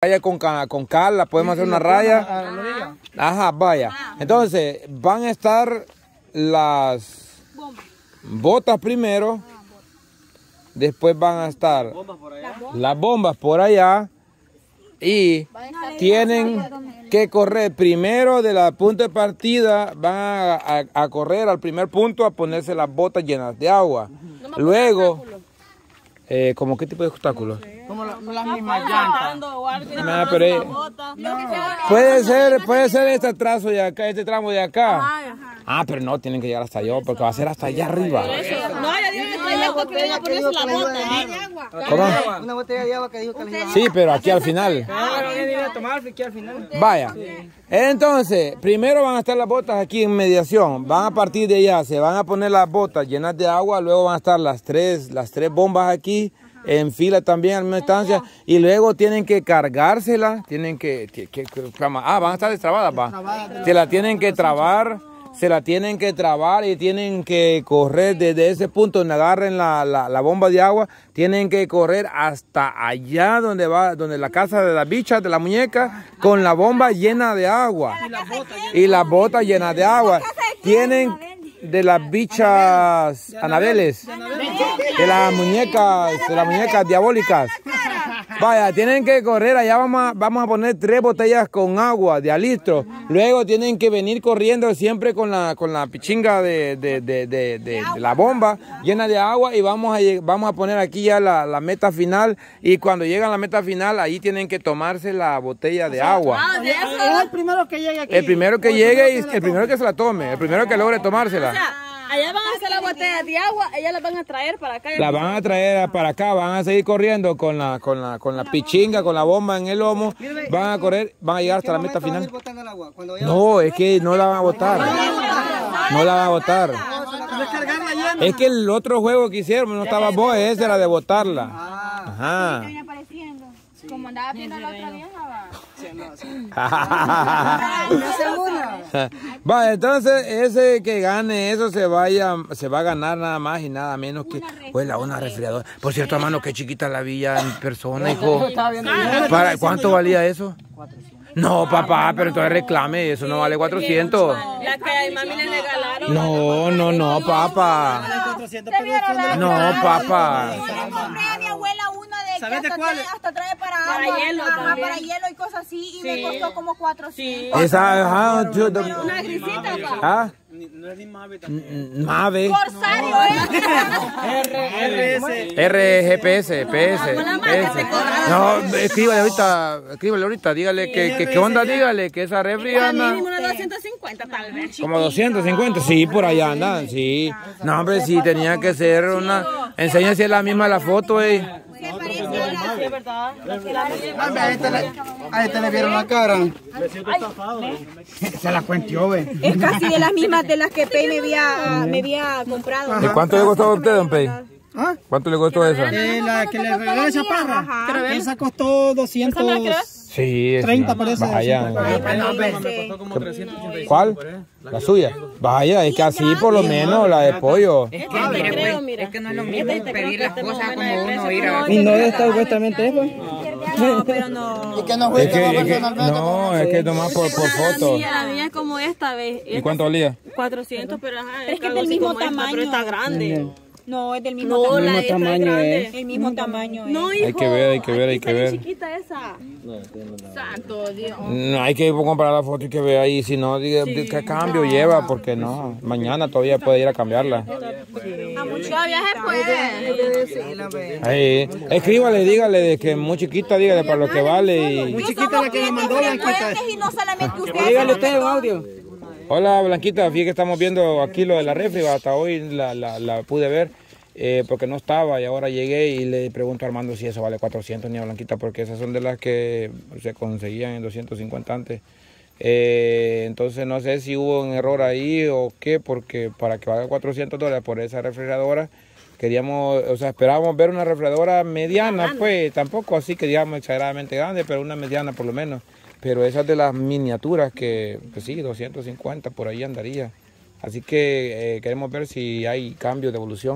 Raya con cal, la podemos hacer una raya. Ajá, vaya. Entonces, van a estar las botas primero. Después van a estar las bombas por allá. Y tienen que correr primero de la punta de partida. Van a correr al primer punto a ponerse las botas llenas de agua. Luego, ¿cómo qué tipo de obstáculos? Como las mismas llantas. No, pero puede ser este trazo de acá, este tramo de acá. Ah, pero no, tienen que llegar hasta allá, porque va a ser hasta allá arriba. No, ya digo que trae agua, que venga a ponerse la bota. ¿Cómo? Una botella de agua que dijo que le iba a... Sí, pero aquí al final. Vaya. Entonces, primero van a estar las botas aquí en mediación. Van a partir de allá, se van a poner las botas llenas de agua. Luego van a estar las tres bombas aquí en fila también a la misma distancia. Y luego tienen que cargársela. Tienen van a estar destrabadas, va. Se la tienen que trabar. Se la tienen que trabar y tienen que correr desde ese punto donde agarren la bomba de agua. Tienen que correr hasta allá donde la casa de las bichas, de la muñeca, con la bomba llena de agua. Y las botas llenas de agua. Tienen de las bichas Anabeles, de las muñecas diabólicas. Vaya, tienen que correr, allá vamos a poner 3 botellas con agua de litro. Luego tienen que venir corriendo siempre con la pichinga de la bomba llena de agua y vamos a poner aquí ya la meta final. Y cuando llegan a la meta final, ahí tienen que tomarse la botella de agua. Es el primero que llegue aquí. El primero que llegue y el primero que se la tome, el primero que logre tomársela. Allá van a hacer las botellas de agua, ellas las van a traer para acá. La van a traer para acá, van a seguir corriendo con la pichinga, con la bomba en el lomo. Van a correr, van a llegar hasta la meta final. No, es que no la van a botar. No la van a botar. Es que el otro juego que hicieron no estaba vos, ese era de botarla. Ajá. Como andaba viendo la otra vieja, va, entonces ese que gane eso se va a ganar nada más y nada menos que una refrigeradora. Por cierto, hermano, qué chiquita la villa en persona, hijo. ¿Cuánto valía eso? 400. No, papá, pero entonces reclame, eso no vale 400. La que a mami le regalaron. No, papá. No, papá. Compré a mi abuela una de ¿sabes de cuál? Hasta trae para hielo también. Para hielo y cosas así, y me costó como 400. Esa, una grisita, ¿ah? No es ni Mave Mave. Corsario, RGPS, PS. No, escríbale ahorita, dígale que onda, dígale que esa refri anda. Mínimo 250 tal vez. Como 250, sí, por allá andan, sí. No, hombre, sí, tenía que ser una... Enseña si es la misma la foto, Sí, es verdad. A este le vieron la cara. Se la cuentió, ve. Es casi de las mismas de las que Pei me había comprado. ¿Y cuánto le costó a usted, don Pei? ¿Ah? ¿Cuánto le costó esa? La que le regaló esa parra. Esa costó 200. Sí, 30 parece. Vaya. ¿Cuál? La suya. Vaya, es que así por lo menos la de pollo. Es que, es que no es lo mismo pedir las cosas como uno ir a... ¿Y no está supuestamente eso? No, pero no. ¿Y que no fue personalmente? No, es que nomás por foto. La mía es como esta vez. ¿Y cuánto valía? 400, pero ajá. Es que es del mismo tamaño. Pero está grande. No, es del mismo No, tamaño. la esta es grande. El mismo tamaño. No, hijo. Hay que ver. Está chiquita esa. Santo Dios. No, hay que comprar la foto y que vea ahí, si no, diga qué cambio lleva, porque no, mañana todavía puede ir a cambiarla. A mucho viaje puede. Ahí, escríbale, dígale de que es muy chiquita, dígale para lo que vale. Y... Muy chiquita la que le mandó, Blanquita. Y no solamente ustedes. Dígale usted un audio. Hola, Blanquita, fíjate que estamos viendo aquí lo de la refri, hasta hoy la pude ver. Porque no estaba y ahora llegué y le pregunto a Armando si eso vale 400 ni a Blanquita, porque esas son de las que se conseguían en 250 antes. Entonces no sé si hubo un error ahí o qué, porque para que valga $400 por esa refrigeradora, queríamos, o sea, esperábamos ver una refrigeradora mediana, pues tampoco así que digamos exageradamente grande, pero una mediana por lo menos. Pero esas de las miniaturas que pues sí, 250 por ahí andaría. Así que queremos ver si hay cambio de evolución.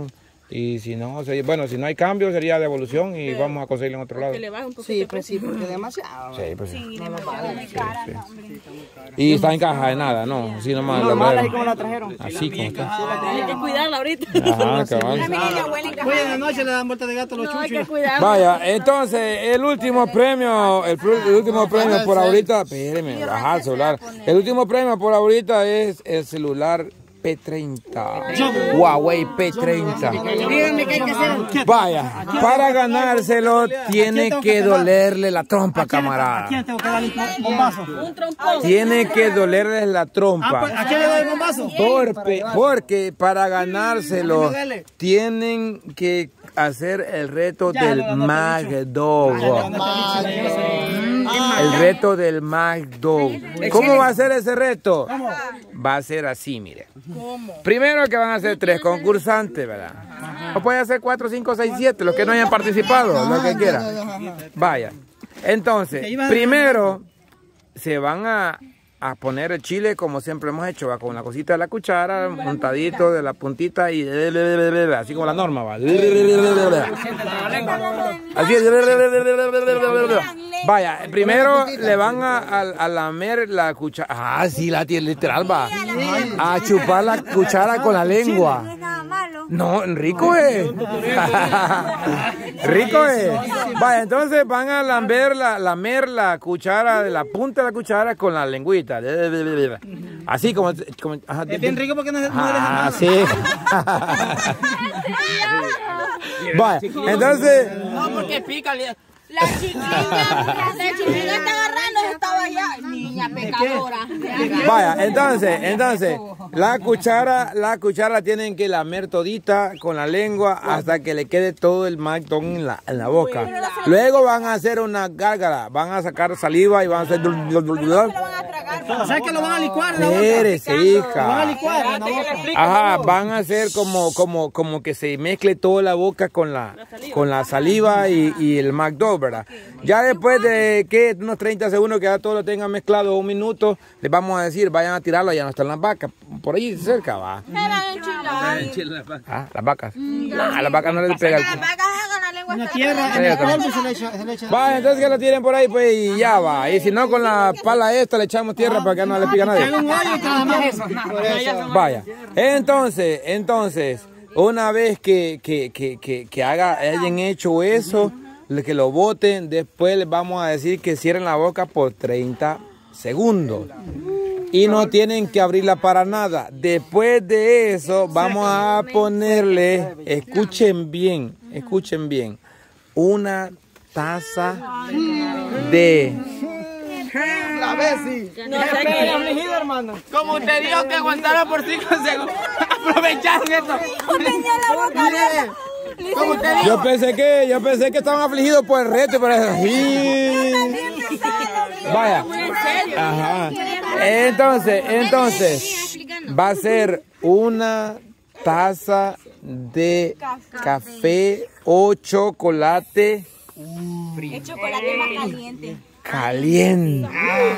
Y si no, bueno, si no hay cambio sería devolución y vamos a conseguirlo en otro lado. Que le baje un poquito. Sí, pues sí, porque demasiado. Sí, pues sí. Sí, demasiado muy cara, no, hombre. Y está en caja de nada, ¿no? Así nomás. Normal, así como la trajeron. Así como está. Hay que cuidarla ahorita. Ajá, cabal. Mira, mi abuela en casa. Oye, de noche le dan vuelta de gato a los No, hay que chuchos. cuidarla. Vaya, entonces, el último premio, el último premio por ahorita, espéreme, baja el celular. El último premio por ahorita es el celular P30. Huawei P30. Díganme qué hay que hacer. Vaya, para ganárselo tiene que dolerle la trompa, ¿A quién camarada. tengo que darle un bombazo? Un trompón. Tiene que dolerle la ¿A trompa. quién le doy el bombazo? Porque para ganárselo tienen que hacer el reto del McDog. El reto del McDog. ¿Cómo va a ser ese reto? Va a ser así, mire. Primero que van a ser 3 concursantes, ¿verdad? O puede ser 4, 5, 6, 7, los que no hayan participado, lo que quieran. Vaya. Entonces, primero se van a poner el chile como siempre hemos hecho, ¿va? Con la cosita de la cuchara, montadito de la puntita y así como la norma, ¿va? Así es. Vaya, primero le van a lamer la cuchara. Ah, sí, la tiene literal, va. A chupar la cuchara con la lengua. No, rico es. Rico es. Vaya, entonces van a lamer la cuchara, de la punta de la cuchara con la lengüita. Así como ajá, Es bien rico porque no se sí. Vaya, entonces. No, porque pica. La chiquilla está agarrando, estaba allá. Niña pecadora. Vaya, entonces, la cuchara tienen que lamer todita con la lengua hasta que le quede todo el McDonald's en la boca. Luego van a hacer una gárgara, van a sacar saliva y van a hacer... O sea que lo van a licuar en la boca. Espérese, hija. Lo van a licuar en la boca. Ajá, van a hacer como que se mezcle toda la boca con la saliva y el McDonald's, ¿verdad? Ya después de que unos 30 segundos que ya todo lo tengan mezclado, 1 minuto, les vamos a decir, vayan a tirarlo, ya no están las vacas, por ahí cerca, va. Ah, las vacas. A las vacas no les pega el... En la tierra, en el polvo se le echa. Va, entonces que lo tiren por ahí, pues, y ya va. Y si no, con la pala esta le echamos tierra para que no le pique a nadie. En un hoyo y nada más eso. Vaya, entonces, una vez que hayan hecho eso, que lo boten, después les vamos a decir que cierren la boca por 30 segundos. Y no tienen que abrirla para nada. Después de eso, vamos a ponerle, escuchen bien, una taza de... La Bessie. No sé qué. Afligido, hermano. Como usted dijo que aguantara por 5 segundos. Aprovecharon esto. Como usted dijo. Yo pensé que estaban afligidos por el reto, pero sí. Vaya. Ajá. Entonces, va a ser una taza de café o chocolate El chocolate más caliente. caliente.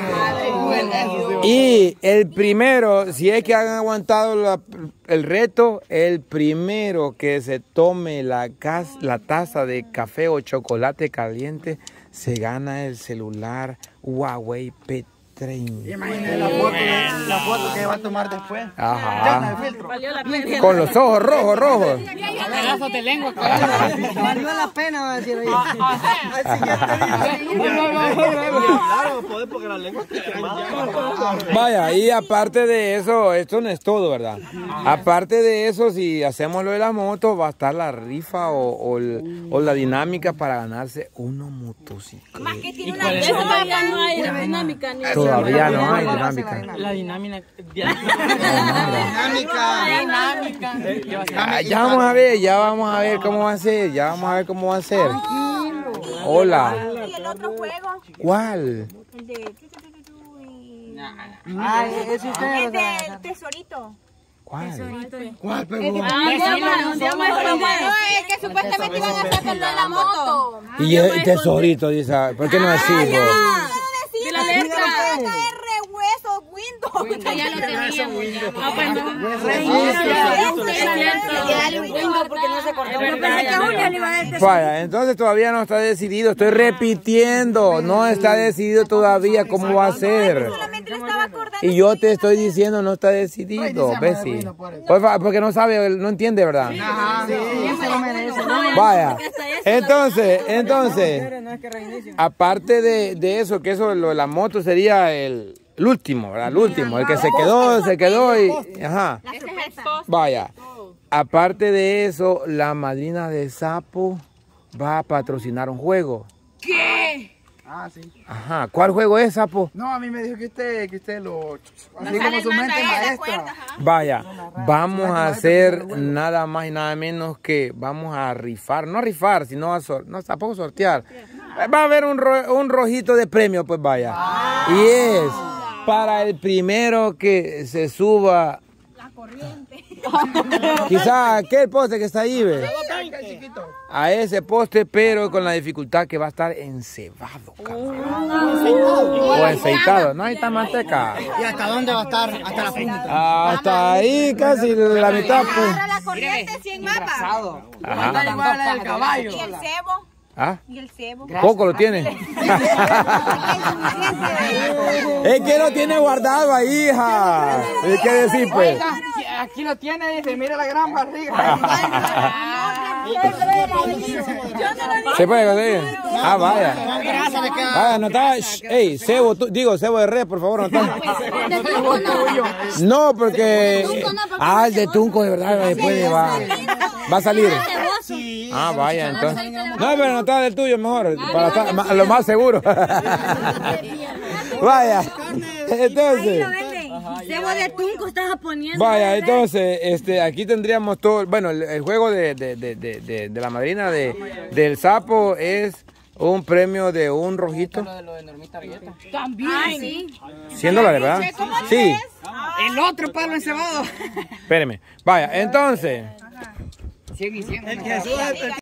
Y el primero, si es que han aguantado el reto, el primero que se tome la taza de café o chocolate caliente se gana el celular Huawei P30. Imagínate la foto que va a tomar después. Ajá. Valió la pena. Con los ojos rojos. Pedazos de lengua. Valió la pena, va a decir. Claro, poder porque la lengua está quemada. Vaya, y aparte de eso, esto no es todo, ¿verdad? Aparte de eso, si hacemos lo de la moto, va a estar la rifa o la dinámica para ganarse una motocicleta. Más que tiene una Eso todavía no hay dinámica ni Todavía no hay dinámica. La dinámica. Ah, ya vamos a ver cómo va a ser, Hola. ¿Y el otro juego? ¿Cuál? El de... Ay, ese usted. El del tesorito. ¿Cuál? ¿Cuál, pero? se llama Es que supuestamente iban a sacarlo de la moto. Y el tesorito, dice, ¿por qué no decimos? De la letra. R hueso, Windows. Ya lo teníamos. Ah, pues no. Vaya, entonces todavía no está decidido. Estoy repitiendo. No está decidido todavía cómo va a ser. Y yo te estoy diciendo no está decidido. Bessie. Porque no sabe, no entiende, ¿verdad? Vaya. Entonces, aparte de eso, que eso, lo de la moto sería el último, ¿verdad? El último, el que se quedó y... Ajá. Vaya. Aparte de eso, la madrina de Sapo va a patrocinar un juego. ¿Qué? Ah, sí. Ajá. ¿Cuál juego es, Sapo? No, a mí me dijo que usted lo... Así como su mente maestra. Vaya, vamos a hacer nada más y nada menos que vamos a rifar, no a rifar, sino a tampoco sortear. Va a haber un rojito de premio, pues vaya. Y es para el primero que se suba. La corriente. Quizá aquel poste que está ahí, ¿ve? A ese poste, pero con la dificultad que va a estar encebado, o aceitado. No hay tan manteca. ¿Y hasta dónde va a estar? Hasta la punta. Hasta ahí, casi la mitad, pues. La corriente 100 mapas. Ajá. Igual la del caballo. ¿Y el cebo? ¿Ah? ¿Y el cebo? Poco lo tiene. Es que lo tiene guardado ahí, hija. ¿Y qué decir, pues? Aquí lo tiene, dice, mira la gran barriga. ¿Se puede conseguir? Ah, vaya. Vaya, no está. Ey, cebo, cebo de red, por favor, no está. No, porque. Ah, el de Tunco, de verdad, después va a salir. Ah, vaya, entonces. No, pero no está del tuyo, mejor. Para estar lo más seguro. Vaya. Entonces. Cebo de Tunco estás poniendo. Vaya, entonces, aquí tendríamos todo. Bueno, el juego de la madrina del Sapo es un premio de un rojito. También. $100, ¿verdad? Sí. El otro palo encebado. Espéreme. Vaya, entonces. 100 y 100.